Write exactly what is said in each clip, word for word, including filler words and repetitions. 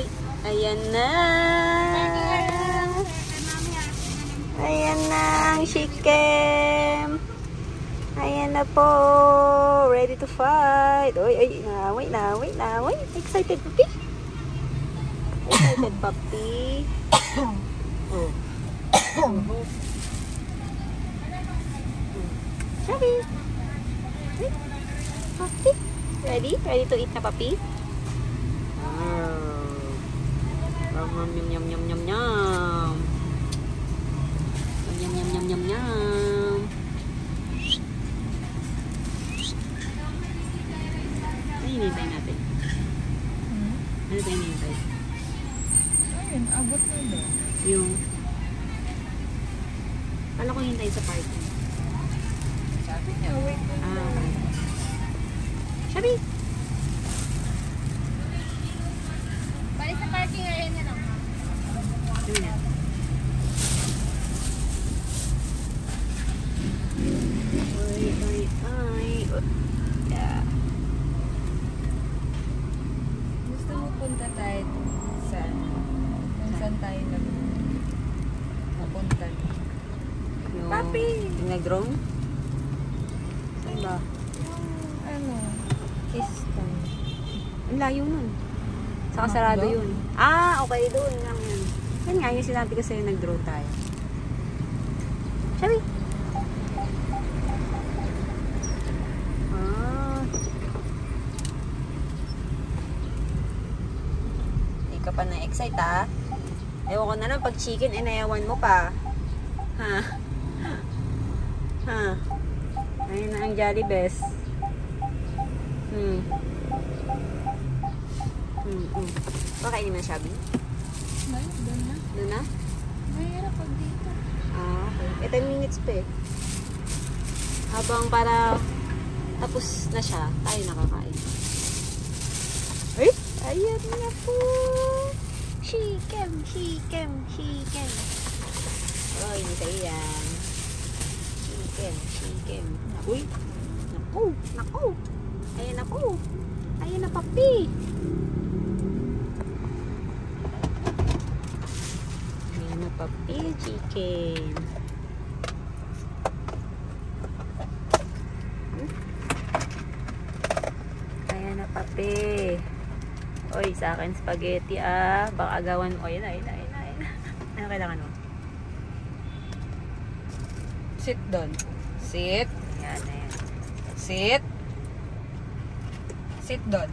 Uy, ayan na. Ayan na ang chicken. Ayan na po. Ready to fight. Uy, uy, naway, naway, naway. Excited, puppy? Excited, puppy. Oh. Chubby. Puppy. Ready? Ready to eat na, puppy? Yum, yum, yum, yum, yum, yum. Yum, yum, yum, yum, yum. Ano hinihintay natin? Hmm? Ano tayo hinihintay? Ayun, abot na ba? Yung... Kala ko hintay sa party. Sabi niya, wait lang. Ah, okay. Chubby! Balik sa parking area niya lang. Sabi na. Ay, ay, ay. Yeah. Gusto mo punta tayo sa kung saan tayo nag napunta. Yung... Papi! Yung nag-drone? Saan ba? Yung ano, Easton. Ang layo nun. Saka sarado yun. Ah, okay. Doon lang yun. Yan nga, yung sinabi ko sa'yo, nag-draw tayo. Sabi. Ah. Hindi ka pa na-excite, ha? Ewan ko na lang, pag chicken, inayawan mo pa. Ha? Ha? Ayun na ang Jollibes. Hmm. Hmm, hmm. Pakainin mo na, Shabby? Ay, doon na. Doon na? Mahirap pag dito. Ah, okay. Eh, ten minutes pa eh. Habang para tapos na siya, tayo nakakain. Ay! Ayan na po! Chicken! Chicken! Chicken! Oh, hindi tayo yan. Chicken! Chicken! Uy! Naku! Naku! Ayan na po! Ayan na, papi! Ayan na, papi! Chicken! Ayan na, papi! Oy, sa akin spaghetti ah. Baka agawan mo. Ayan na, ayan na, ayan na, ayan na. Ano kailangan mo? Sit doon. Sit. Ayan, ayan. Sit. Sit doon.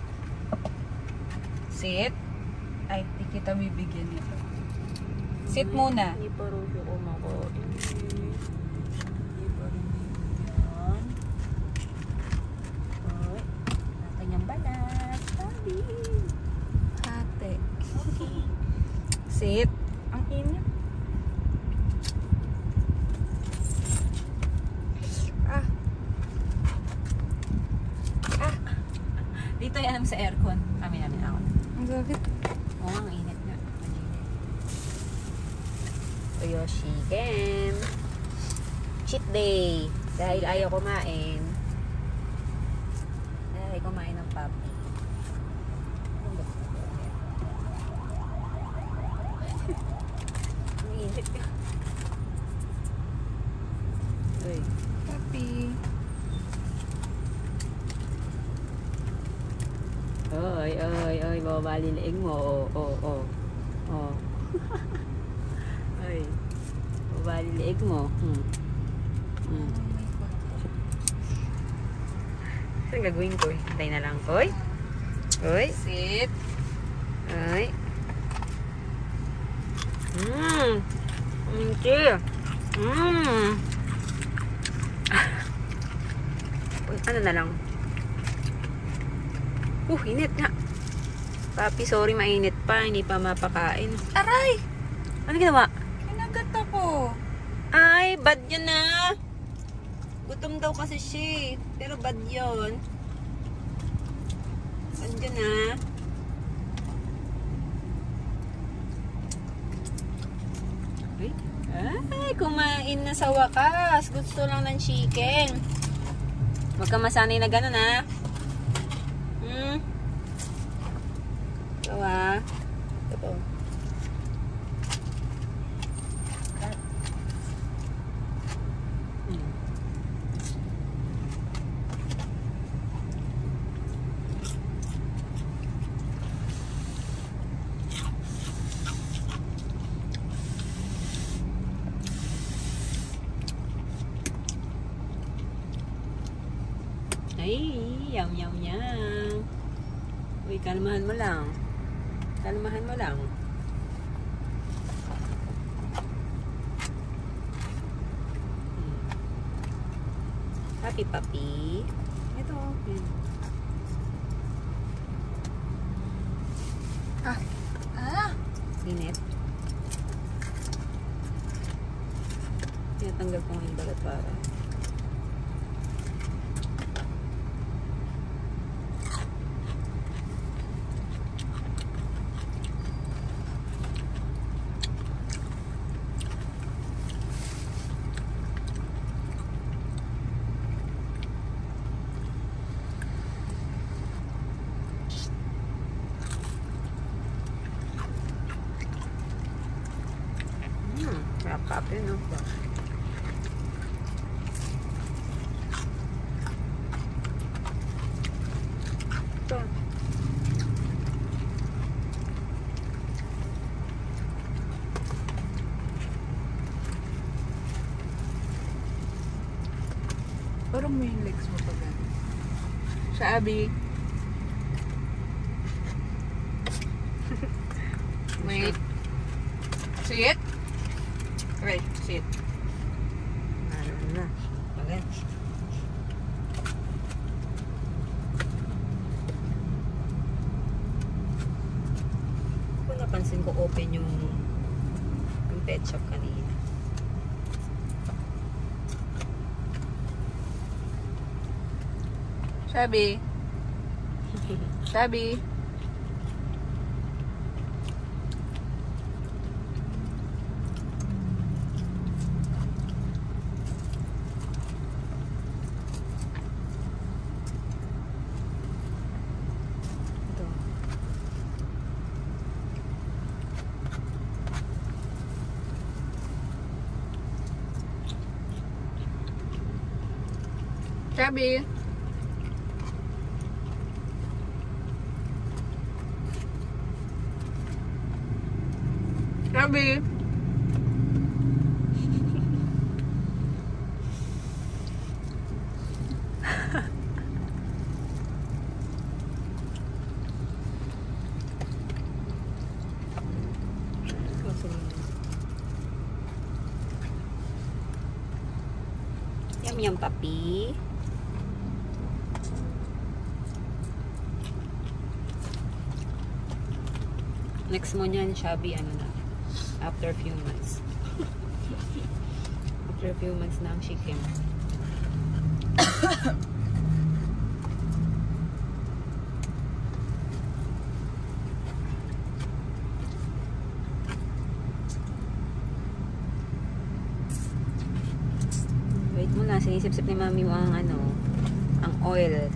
Sit. Ay, di kita bibigyan nito. Sit muna. Hindi pa rin siya kumakain. Hindi pa rin yan. Oy. Ang kanyang balat. Sabi. Ate. Okay. Sit. Ang init. Ah. Ah. Dito yan sa aircon. Kami namin ako. Ang gagit. Oo, ang init nga. Ang init. Tuyo chicken. Cheat day. Dahil ayaw kumain. Dahil ayaw kumain ng papi. Ang init ka. Uy. Papi. Oy, oy, oy. Babali leeg mo. Oo, oo, oo. Oo. Oy. Babali leeg mo. Hmm. Hmm. Saan gagawin ko eh? Hintay na lang ko. Oy. Oy. Sit. Oy. Mmm. Minti. Mmm. Ano na lang? Uh, init nga. Papi, sorry, mainit pa. Hindi pa mapakain. Aray! Ano ginawa? Kinagat ako. Ay, bad yun na. Gutom daw kasi siya. Pero bad yun. Bad yun na. Ay, ay, kumain na sa wakas. Gusto lang ng chicken. Huwag ka masanay na gano'n, ha? Hmm? Ikaw, ha? Ito po. Hmm. Ay, yum yum yum. Uy, kalmahan mo lang. Kalmahan mo lang. Hmm. Papi, papi. Ito. Hmm. Ah. Ah. Init. Tinatanggal ko ngayon balat para. Hmm, sarap kape, no? Ito. Parang mo yung legs mo pa gano'n. Siya, Abby. Wait. Sit. Okay, sit. Ano na? Bagay. Kung napansin ko, open yung yung pet shop kanina. Shabby. Shabby. Ito. Shabby. Shabby. Yum yum, papi. Next mo niyan, Shabby, ano na? After a few months. After a few months na ang chicken. Wait mo lang, sinisip-sip ni Mami mo ang ano, ang oil.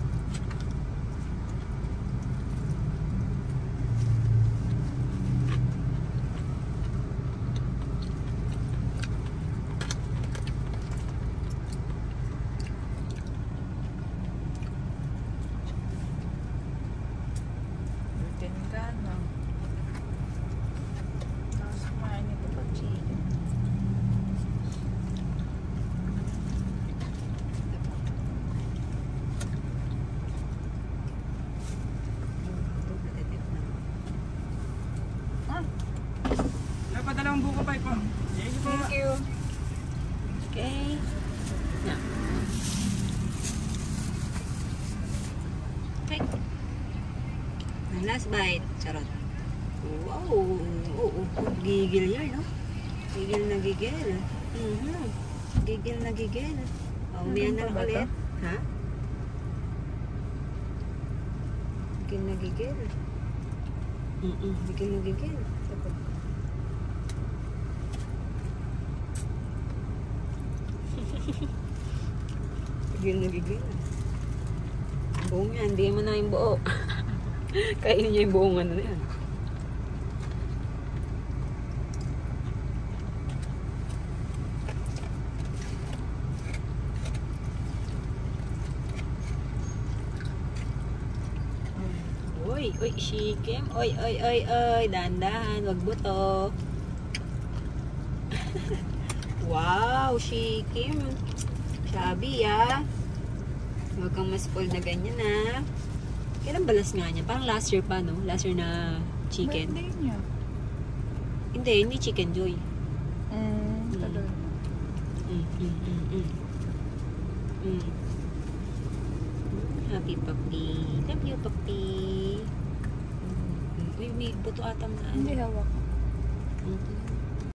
Bitin ka na. Tapos kumain ito pa chicken. May padalawang buko pa ito. Thank you. Okay. Na. Okay. Ang last bite. Charot. Wow. Oo. Oh, oh. Gigil yan, no? Gigil na gigil. Mhm. Gigil na gigil. Oh, umiyan na lang ulit. Ha? Gigil na gigil. Mm-mm. Gigil na gigil. Sabi. Gigil na gigil. Buong yan, hindi mo na yung buo. Kainin niya yung buong ano na yan. Uy, uy, Shikem. Uy, uy, uy, uy. Dahan-dahan. Wag buto. Wow, Shikem. Sabi ah. Huwag kang ma-spoil na ganyan ah. Kailan balas nga niya? Parang last year pa, no? Last year na chicken. Birthday niya. Hindi, hindi Chicken Joy. Mm, tuloy. Mm, mm, mm, mm. Mm. Happy puppy. Love you, puppy. Mm. Uy, may buto atang na ano. Hindi hawak. Mm.